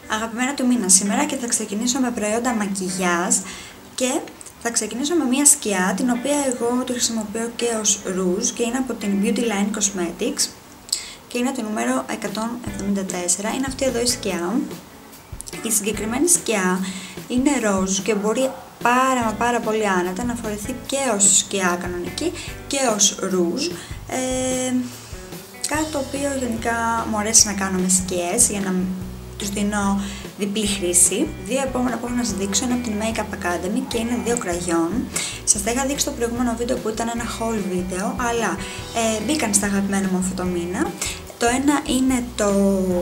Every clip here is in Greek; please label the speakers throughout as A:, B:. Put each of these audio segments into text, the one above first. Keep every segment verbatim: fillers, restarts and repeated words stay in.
A: Αγαπημένα του μήνα σήμερα και θα ξεκινήσω με προϊόντα μακιγιάζ και θα ξεκινήσω με μια σκιά την οποία εγώ τη χρησιμοποιώ και ως ρούζ και είναι από την Beauty Line Cosmetics και είναι το νούμερο εκατόν εβδομήντα τέσσερα. Είναι αυτή εδώ η σκιά. Η συγκεκριμένη σκιά είναι ροζ και μπορεί πάρα μα πάρα πολύ άνετα να φορεθεί και ως σκιά κανονική και ως ρούζ. Ε, κάτι το οποίο γενικά μου αρέσει να κάνω με σκιές για να τους δίνω διπλή χρήση. Δύο επόμενα που έχω να σας δείξω είναι από την Makeup Academy και είναι δύο κραγιόν. Σας τα είχα δείξει στο προηγούμενο βίντεο που ήταν ένα haul βίντεο, αλλά ε, μπήκαν στα αγαπημένα μου αυτό το μήνα. Το ένα είναι το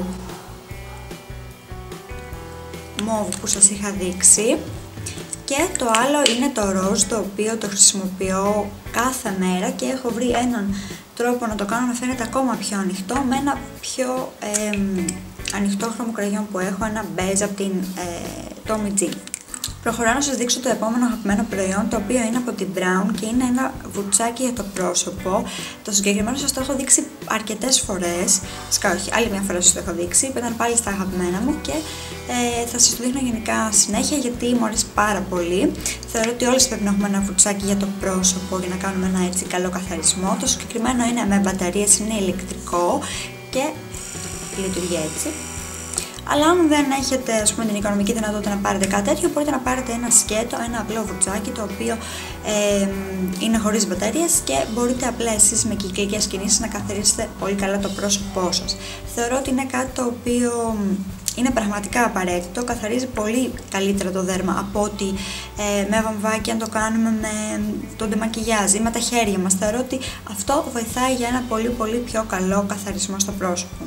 A: μόβ που σας είχα δείξει και το άλλο είναι το ροζ, το οποίο το χρησιμοποιώ κάθε μέρα και έχω βρει έναν τρόπο να το κάνω να φαίνεται ακόμα πιο ανοιχτό με ένα πιο ε, ανοιχτόχρωμο κραγιόν που έχω, ένα beige από την ε, Tommy G. Προχωράω να σας δείξω το επόμενο αγαπημένο προϊόν, το οποίο είναι από την Brown και είναι ένα βουτσάκι για το πρόσωπο. Το συγκεκριμένο σας το έχω δείξει αρκετές φορές, σκα όχι, άλλη μια φορά σας το έχω δείξει, που ήταν πάλι στα αγαπημένα μου και ε, θα σας το δείχνω γενικά συνέχεια γιατί μου αρέσει πάρα πολύ. Θεωρώ ότι όλες πρέπει να έχουμε ένα βουτσάκι για το πρόσωπο για να κάνουμε ένα έτσι καλό καθαρισμό. Το συγκεκριμένο είναι με μπαταρίες, είναι ηλεκτρικό και λειτουργεί έτσι. Αλλά αν δεν έχετε, ας πούμε, την οικονομική δυνατότητα να πάρετε κάτι τέτοιο, μπορείτε να πάρετε ένα σκέτο, ένα απλό βουτσάκι το οποίο ε, είναι χωρίς μπαταρίες και μπορείτε απλά εσείς με κυκλικές κινήσεις να καθαρίσετε πολύ καλά το πρόσωπό σας. Θεωρώ ότι είναι κάτι το οποίο είναι πραγματικά απαραίτητο, καθαρίζει πολύ καλύτερα το δέρμα από ότι ε, με βαμβάκι αν το κάνουμε με το ντεμακιγιάζ ή με τα χέρια μας. Θεωρώ ότι αυτό βοηθάει για ένα πολύ πολύ πιο καλό καθαρισμό στο πρόσωπο.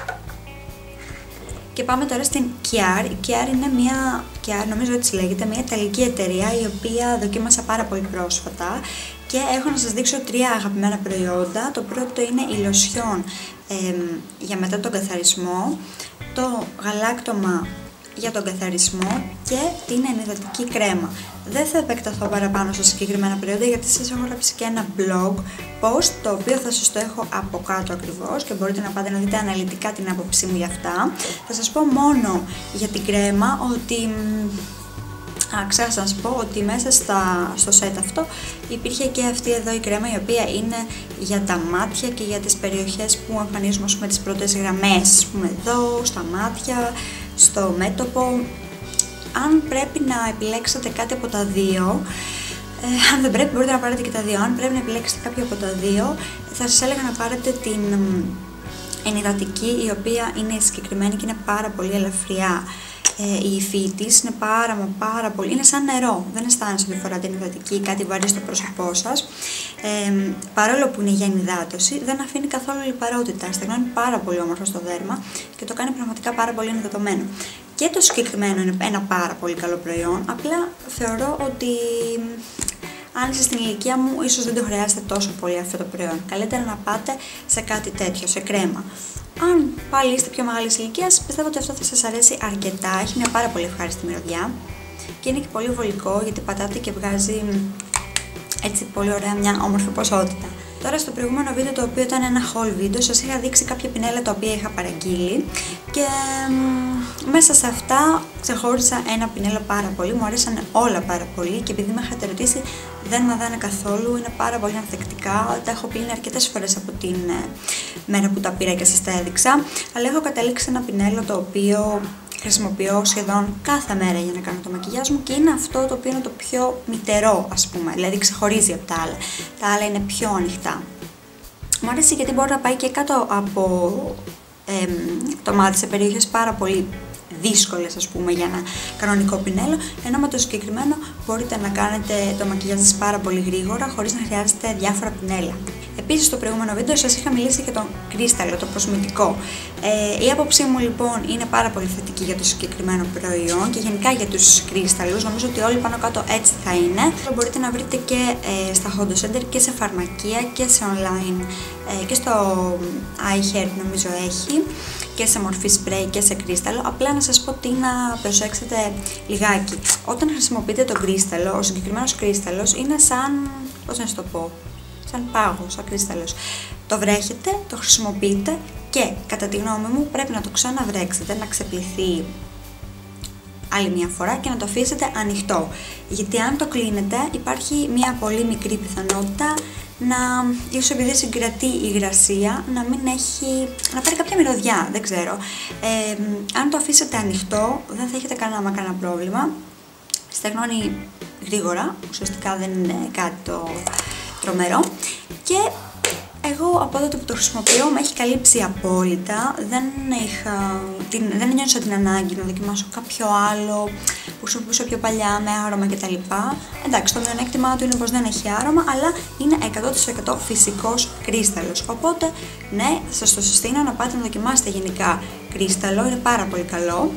A: Και πάμε τώρα στην Kiar. Η Kiar είναι μια, Kiar, νομίζω έτσι λέγεται, μια ιταλική εταιρεία η οποία δοκίμασα πάρα πολύ πρόσφατα και έχω να σας δείξω τρία αγαπημένα προϊόντα. Το πρώτο είναι η λοσιόν ε, για μετά τον καθαρισμό, το γαλάκτωμα για τον καθαρισμό και την ενυδατική κρέμα. Δεν θα επεκταθώ παραπάνω σε συγκεκριμένα προϊόντα γιατί σας έχω γράψει και ένα blog post το οποίο θα σας το έχω από κάτω ακριβώς και μπορείτε να πάτε να δείτε αναλυτικά την άποψή μου για αυτά. Θα σας πω μόνο για την κρέμα ότι Α, ξέχασα να σας πω ότι μέσα στα, στο set αυτό υπήρχε και αυτή εδώ η κρέμα η οποία είναι για τα μάτια και για τις περιοχές που εμφανίζουμε με τις πρώτες γραμμές, ας πούμε εδώ, στα μάτια, στο μέτωπο. Αν πρέπει να επιλέξετε κάτι από τα δύο, ε, αν δεν πρέπει μπορείτε να πάρετε και τα δύο, αν πρέπει να επιλέξετε κάποιο από τα δύο θα σας έλεγα να πάρετε την ενυδατική η οποία είναι συγκεκριμένη και είναι πάρα πολύ ελαφριά. Ε, η υφή της είναι πάρα μα πάρα πολύ, είναι σαν νερό, δεν αισθάνεσαι ότι φοράτε ενυδατική ή κάτι βαρύ στο πρόσωπό σας. Ε, παρόλο που είναι για ενυδάτωση, δεν αφήνει καθόλου λιπαρότητα, στεγνώνει πάρα πολύ όμορφο στο δέρμα και το κάνει πραγματικά πάρα πολύ ενυδατωμένο. Και το συγκεκριμένο είναι ένα πάρα πολύ καλό προϊόν, απλά θεωρώ ότι αν είστε στην ηλικία μου, ίσως δεν το χρειάζεται τόσο πολύ αυτό το προϊόν. Καλύτερα να πάτε σε κάτι τέτοιο, σε κρέμα. Αν πάλι είστε πιο μεγάλης ηλικίας, πιστεύω ότι αυτό θα σας αρέσει αρκετά. Έχει μια πάρα πολύ ευχάριστη μυρωδιά και είναι και πολύ βολικό γιατί πατάτε και βγάζει έτσι πολύ ωραία μια όμορφη ποσότητα. Τώρα στο προηγούμενο βίντεο, το οποίο ήταν ένα haul βίντεο, σας είχα δείξει κάποια πινέλα τα οποία είχα παραγγείλει και μ, μέσα σε αυτά ξεχώρισα ένα πινέλο πάρα πολύ, μου αρέσανε όλα πάρα πολύ και επειδή με είχατε ρωτήσει δεν μαδάνε καθόλου, είναι πάρα πολύ ανθεκτικά, τα έχω πλύνει αρκετές φορές από την ε, μέρα που τα πήρα και σας τα έδειξα, αλλά έχω καταλήξει ένα πινέλο το οποίο χρησιμοποιώ σχεδόν κάθε μέρα για να κάνω το μακιγιάζ μου και είναι αυτό το οποίο είναι το πιο μυτερό, ας πούμε, δηλαδή ξεχωρίζει από τα άλλα. Τα άλλα είναι πιο ανοιχτά. Μου αρέσει γιατί μπορεί να πάει και κάτω από ε, το μάτι σε περιοχές πάρα πολύ δύσκολες, ας πούμε, για ένα κανονικό πινέλο, ενώ με το συγκεκριμένο μπορείτε να κάνετε το μακιγιάζ σας πάρα πολύ γρήγορα χωρίς να χρειάζεται διάφορα πινέλα. Επίσης στο προηγούμενο βίντεο σας είχα μιλήσει για τον κρίσταλλο, το προσμητικό. Ε, η άποψή μου λοιπόν είναι πάρα πολύ θετική για το συγκεκριμένο προϊόν και γενικά για τους κρίσταλλους. Νομίζω ότι όλοι πάνω κάτω έτσι θα είναι. Μπορείτε να βρείτε και ε, στα Hondo Center και σε φαρμακεία και σε online ε, και στο iHerb νομίζω έχει και σε μορφή spray και σε κρίσταλλο. Απλά να σας πω τι να προσέξετε λιγάκι. Όταν χρησιμοποιείτε τον κρίσταλλο, ο συγκεκριμένος κρίσταλλος είναι σαν, πώς να σας το πω, σαν πάγος, σαν κρίσταλλος. Το βρέχετε, το χρησιμοποιείτε και κατά τη γνώμη μου πρέπει να το ξαναβρέξετε, να ξεπληθεί άλλη μια φορά και να το αφήσετε ανοιχτό. Γιατί αν το κλείνετε υπάρχει μια πολύ μικρή πιθανότητα να, ίσως επειδή συγκρατεί η υγρασία, να μην έχει, να πάρει κάποια μυρωδιά, δεν ξέρω. Ε, αν το αφήσετε ανοιχτό δεν θα έχετε κανένα μα κανένα πρόβλημα. Στεγνώνει γρήγορα, ουσιαστικά δεν είναι κάτι το τρομερό. Και εγώ από τότε που το χρησιμοποιώ με έχει καλύψει απόλυτα, δεν, είχα, την, δεν νιώσα την ανάγκη να δοκιμάσω κάποιο άλλο που χρησιμοποιούσα πιο παλιά με άρωμα κτλ. Εντάξει, το μειονέκτημά του είναι πως δεν έχει άρωμα, αλλά είναι εκατό τοις εκατό φυσικός κρίσταλος. Οπότε, ναι, σας το συστήνω να πάτε να δοκιμάσετε γενικά κρίσταλο, είναι πάρα πολύ καλό.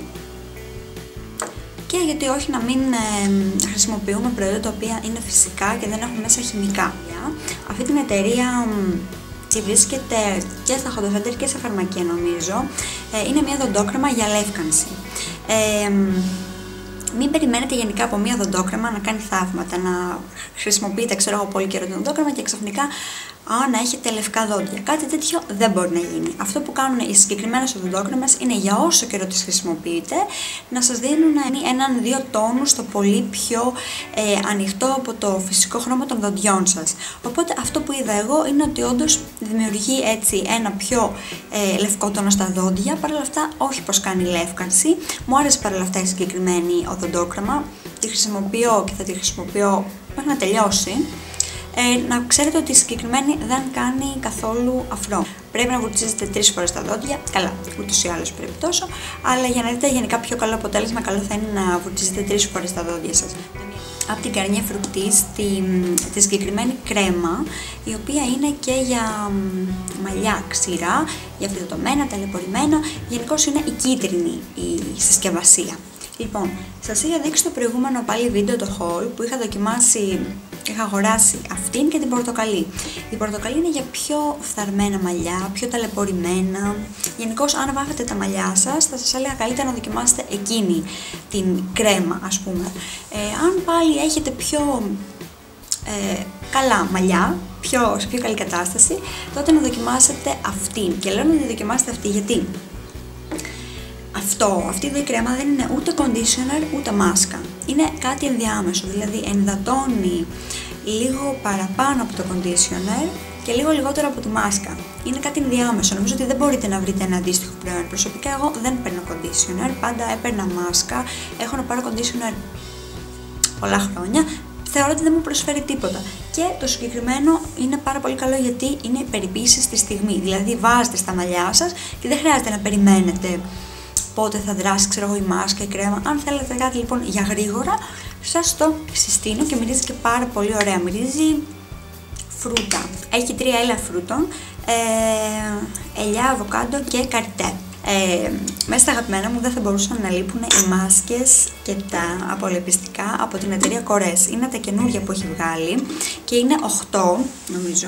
A: Και γιατί όχι να μην ε, χρησιμοποιούμε προϊόντα τα οποία είναι φυσικά και δεν έχουν μέσα χημικά. Αυτή την εταιρεία τη βρίσκεται και στα χοντοσέντερ και σε φαρμακεία νομίζω. Ε, είναι μια δοντόκρεμα για λεύκανση. Ε, μην περιμένετε γενικά από μια δοντόκρεμα να κάνει θαύματα, να χρησιμοποιείτε ξέρω εγώ πολύ καιρό την δοντόκρεμα και ξαφνικά α, να έχετε λευκά δόντια. Κάτι τέτοιο δεν μπορεί να γίνει. Αυτό που κάνουν οι συγκεκριμένες οδοντόκρεμες είναι για όσο καιρό τις χρησιμοποιείτε να σας δίνουν έναν δύο τόνους στο πολύ πιο ε, ανοιχτό από το φυσικό χρώμα των δοντιών σας. Οπότε αυτό που είδα εγώ είναι ότι όντως δημιουργεί έτσι ένα πιο ε, λευκό τόνο στα δόντια. Παρ' όλα αυτά, όχι πως κάνει λεύκανση. Μου άρεσε παρ' όλα αυτά η συγκεκριμένη οδοντόκρεμα. Τη χρησιμοποιώ και θα τη χρησιμοποιώ μέχρι να τελειώσει. Ε, να ξέρετε ότι η συγκεκριμένη δεν κάνει καθόλου αφρό. Πρέπει να βουρτσίζετε τρεις φορές τα δόντια. Καλά, ούτως ή άλλως πρέπει τόσο. Αλλά για να δείτε γενικά πιο καλό αποτέλεσμα, καλό θα είναι να βουρτσίζετε τρεις φορές τα δόντια σας. Από την Garnier Fructis, τη, τη συγκεκριμένη κρέμα, η οποία είναι και για μαλλιά ξηρά, για φυτοτομένα, ταλαιπωρημένα. Γενικώς είναι η κίτρινη η συσκευασία. Λοιπόν, σας είχα δείξει το προηγούμενο πάλι βίντεο το haul που είχα δοκιμάσει, είχα αγοράσει αυτήν και την πορτοκαλί. Η πορτοκαλί είναι για πιο φθαρμένα μαλλιά, πιο ταλαιπωρημένα. Γενικώς αν βάφετε τα μαλλιά σας θα σας έλεγα καλύτερα να δοκιμάσετε εκείνη την κρέμα ας πούμε. Ε, αν πάλι έχετε πιο ε, καλά μαλλιά, πιο, σε πιο καλή κατάσταση, τότε να δοκιμάσετε αυτήν. Και λέω να τη δοκιμάσετε αυτή γιατί Αυτό, αυτή η κρέμα δεν είναι ούτε conditioner ούτε μάσκα. Είναι κάτι ενδιάμεσο, δηλαδή ενυδατώνει λίγο παραπάνω από το conditioner και λίγο λιγότερο από τη μάσκα. Είναι κάτι ενδιάμεσο, νομίζω ότι δεν μπορείτε να βρείτε ένα αντίστοιχο προϊόν. Προσωπικά εγώ δεν παίρνω conditioner, πάντα έπαιρνα μάσκα, έχω να πάρω conditioner πολλά χρόνια. Θεωρώ ότι δεν μου προσφέρει τίποτα. Και το συγκεκριμένο είναι πάρα πολύ καλό γιατί είναι περιποίηση στη στιγμή. Δηλαδή βάζετε στα μαλλιά σας και δεν χρειάζεται να περιμένετε πότε θα δράσει ξέρω εγώ η μάσκα, η κρέμα. Αν θέλετε κάτι λοιπόν για γρήγορα, σας το συστήνω και μυρίζει και πάρα πολύ ωραία. Μυρίζει φρούτα. Έχει τρία έλαια φρούτων, ε, ελιά, αβοκάντο και καριτέ. Ε, μέσα στα αγαπημένα μου δεν θα μπορούσαν να λείπουν οι μάσκες και τα απολεπιστικά από την εταιρεία Korres. Είναι τα καινούργια που έχει βγάλει και είναι οκτώ νομίζω.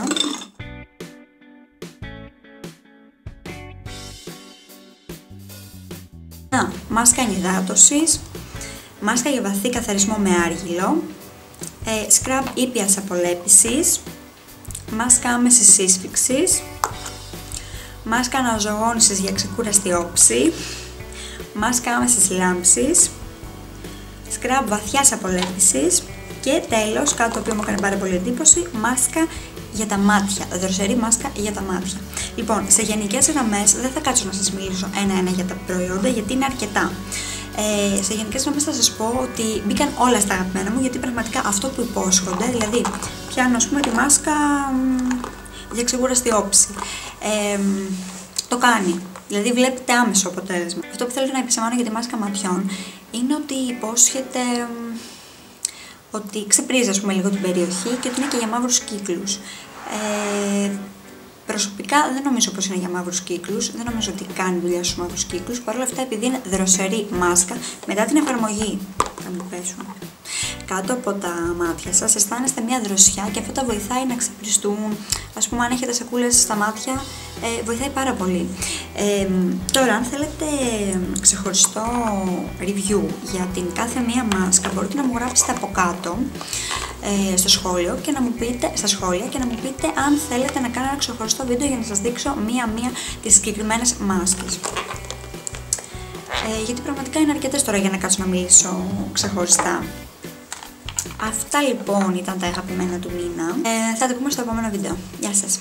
A: Α, μάσκα ενυδάτωσης, μάσκα για βαθύ καθαρισμό με άργυλο, ε, σκραμπ ήπιας απολέπισης, μάσκα άμεσης σύσφιξης, μάσκα αναζωογόνησης για ξεκούραστη όψη, μάσκα άμεσης λάμψης, σκραμπ βαθιάς απολέπισης και τέλος, κάτι το οποίο μου έκανε πάρα πολύ εντύπωση, μάσκα για τα μάτια, δροσερή μάσκα για τα μάτια. Λοιπόν, σε γενικές γραμμές δεν θα κάτσω να σας μιλήσω ένα-ένα για τα προϊόντα γιατί είναι αρκετά. Ε, σε γενικές γραμμές θα σας πω ότι μπήκαν όλα στα αγαπημένα μου γιατί πραγματικά αυτό που υπόσχονται, δηλαδή πιάνω ας πούμε τη μάσκα μ, για ξεκούραστη όψη, ε, το κάνει. Δηλαδή βλέπετε άμεσο αποτέλεσμα. Αυτό που θέλω να επισημάνω για τη μάσκα ματιών είναι ότι υπόσχεται μ, ότι ξεπρίζει ας πούμε λίγο την περιοχή και ότι είναι και για μαύρους κύκλους. Ε, προσωπικά δεν νομίζω πως είναι για μαύρους κύκλους, δεν νομίζω ότι κάνει δουλειά στους μαύρους κύκλους. Παρ' όλα αυτά επειδή είναι δροσερή μάσκα, μετά την εφαρμογή θα μου πέσουν κάτω από τα μάτια σας, αισθάνεστε μια δροσιά και αυτό τα βοηθάει να ξεπριστούν. Ας πούμε αν έχετε σακούλες στα μάτια, ε, βοηθάει πάρα πολύ. Ε, τώρα αν θέλετε ξεχωριστό review για την κάθε μία μάσκα μπορείτε να μου γράψετε από κάτω ε, στο σχόλιο και να μου πείτε, στα σχόλια και να μου πείτε αν θέλετε να κάνω ένα ξεχωριστό βίντεο για να σας δείξω μία-μία τις συγκεκριμένες μάσκες. ε, γιατί πραγματικά είναι αρκετές τώρα για να κάτσω να μιλήσω ξεχωριστά. Αυτά λοιπόν ήταν τα αγαπημένα του μήνα. Ε, θα τα πούμε στο επόμενο βίντεο. Γεια σας!